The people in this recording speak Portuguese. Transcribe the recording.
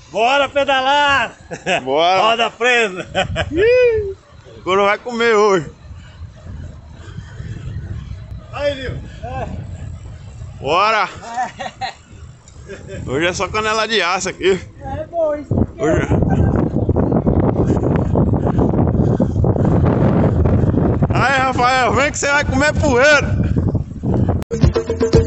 Bora pedalar! Bora! Roda presa! O couro vai comer hoje. Aí, Nil! Bora! Hoje é só canela de aço aqui. É bom isso. Hoje... Aí, Rafael, vem que você vai comer poeira.